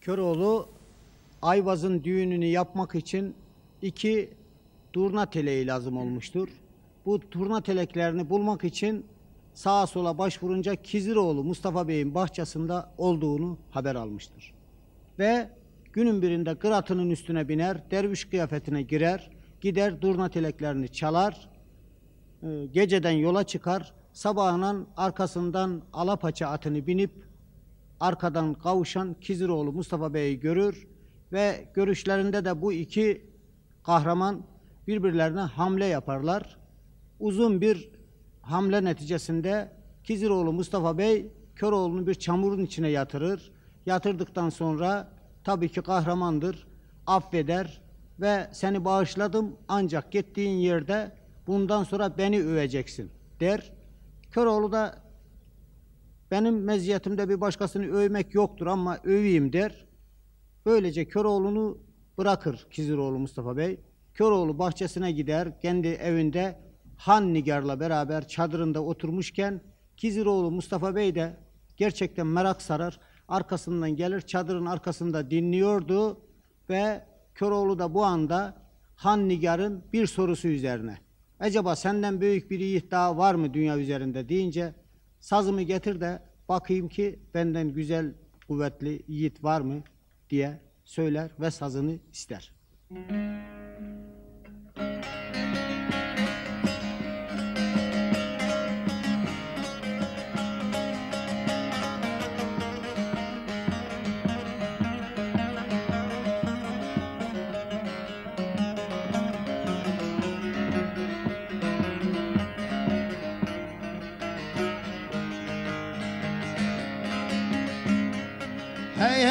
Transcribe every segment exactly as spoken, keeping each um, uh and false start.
Köroğlu Ayvaz'ın düğününü yapmak için iki turna teleği lazım olmuştur. Bu turna teleklerini bulmak için sağa sola başvurunca Kiziroğlu Mustafa Bey'in bahçesinde olduğunu haber almıştır. Ve günün birinde kıratının üstüne biner, derviş kıyafetine girer, gider turna teleklerini çalar, geceden yola çıkar, sabahına arkasından alapaça atını binip arkadan kavuşan Kiziroğlu Mustafa Bey'i görür ve görüşlerinde de bu iki kahraman birbirlerine hamle yaparlar. Uzun bir hamle neticesinde Kiziroğlu Mustafa Bey Köroğlu'nu bir çamurun içine yatırır. Yatırdıktan sonra tabii ki kahramandır, affeder ve seni bağışladım ancak gittiğin yerde bundan sonra beni öveceksin der. Köroğlu da benim meziyetimde bir başkasını övmek yoktur ama öveyim der. Böylece Köroğlu'nu bırakır Kiziroğlu Mustafa Bey. Köroğlu bahçesine gider, kendi evinde Han Nigar'la beraber çadırında oturmuşken Kiziroğlu Mustafa Bey de gerçekten merak sarar. Arkasından gelir, çadırın arkasında dinliyordu ve Köroğlu da bu anda Han Nigar'ın bir sorusu üzerine acaba senden büyük bir yiğit daha var mı dünya üzerinde deyince sazımı getir de bakayım ki benden güzel, kuvvetli yiğit var mı diye söyler ve sazını ister. Hey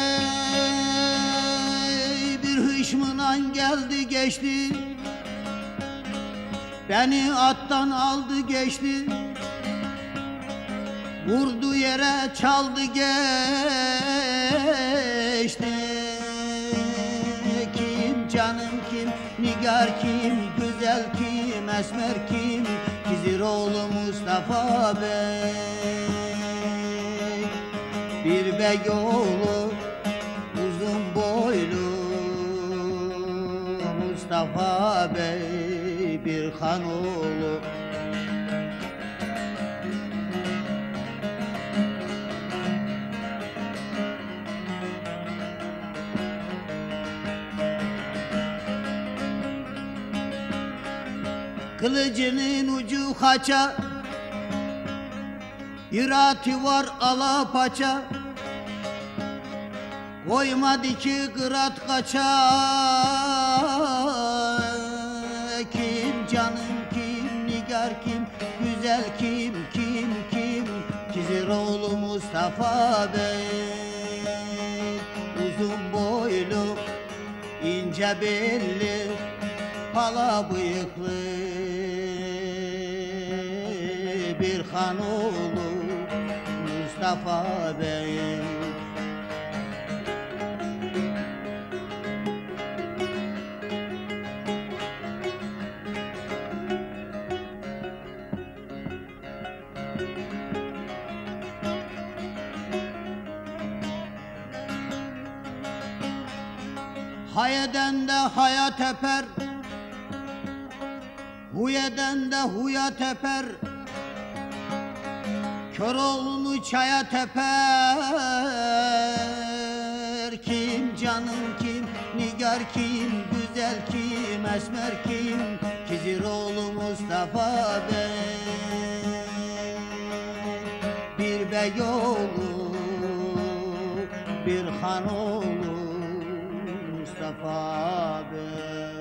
hey bir hışmınan geldi geçti, beni attan aldı geçti, vurdu yere çaldı geçti. Kim canım kim, nigar kim, güzel kim, esmer kim, Kiziroğlu Mustafa Bey. Bir Beyoğlu uzun boylu Mustafa Bey bir hanoğlu. Kılıcının ucu haça, İrati var alapaça, koymadı ki kırat kaça. Kim canım kim, nigar kim, güzel kim, kim kim, Kiziroğlu Mustafa Bey. Uzun boylu, ince belli, pala bıyıklı bir hanoğlu Mustafa Bey. Hayeden de haya teper, huyeden de huya teper, Köroğlu'nu çaya teper. Kim canım kim, nigar kim, güzel kim, esmer kim, Kiziroğlu Mustafa Bey. Bir Beyoğlu, bir hanoğlu Mustafa Bey.